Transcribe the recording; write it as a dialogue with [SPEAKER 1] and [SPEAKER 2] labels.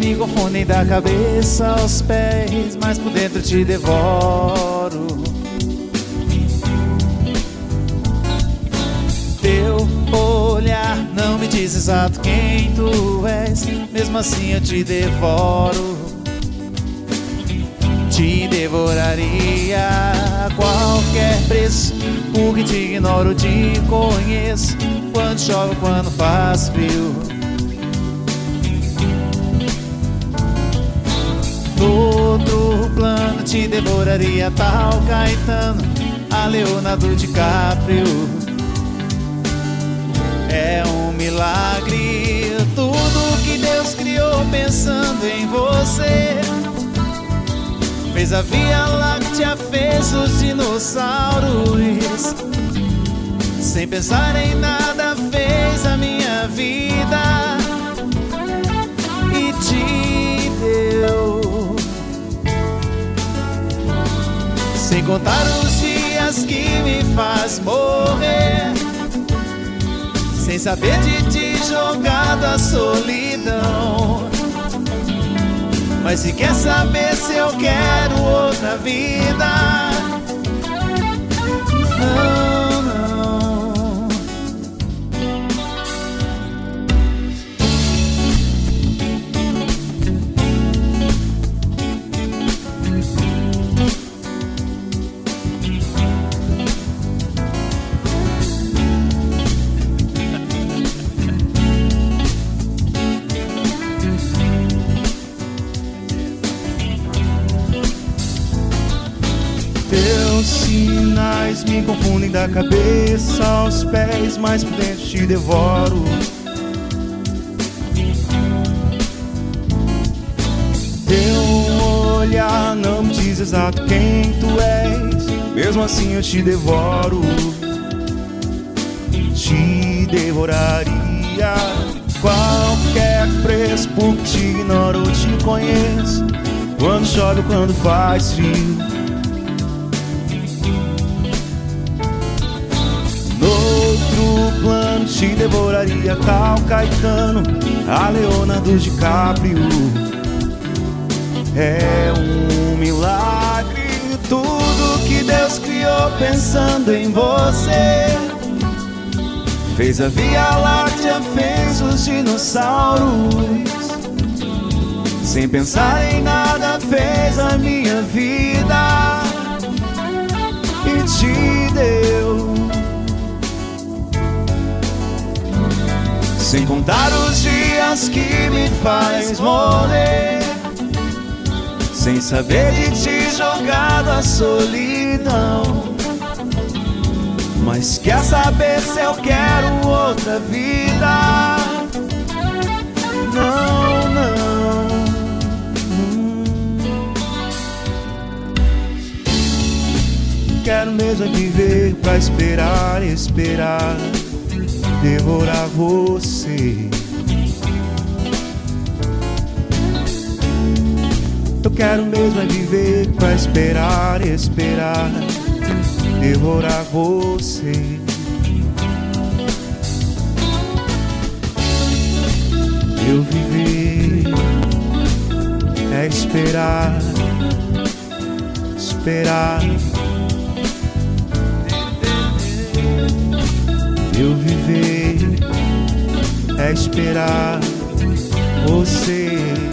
[SPEAKER 1] me confundem da cabeça aos pés, mas por dentro te devoro. Teu olhar não me diz exato quem tu és, mesmo assim eu te devoro. Te devoraria a qualquer preço, porque te ignoro, te conheço. Quando chove, quando faz frio. No outro plano te devoraria tal Caetano, a Leonardo DiCaprio. É um milagre tudo que Deus criou pensando em você. Fez a Via Láctea, fez os dinossauros. Sem pensar em nada fez a minha vida e te deu. Sem contar os dias que me faz morrer, sem saber de ti jogado à solidão. Mas se quer saber se eu quero outra vida, não, não.
[SPEAKER 2] Teus sinais me confundem da cabeça aos pés, mas por dentro te devoro. Teu olhar não me diz exato quem tu és, mesmo assim eu te devoro. Te devoraria qualquer preço, porque te ignoro, te conheço. Quando chove, quando faz frio. Outro plano te devoraria tal Caetano, a Leonardo DiCaprio. É um milagre tudo que Deus criou pensando em você. Fez a Via Láctea, fez os dinossauros. Sem pensar em nada fez a minha vida e te deu. Sem contar os dias que me faz morrer, sem saber de ti jogado à solidão. Mas quer saber se eu quero outra vida? Não, não. Quero mesmo é viver pra esperar, esperar devorar você. Eu quero mesmo é viver pra esperar, esperar devorar você. Eu viver é esperar, esperar. Eu viver é esperar você.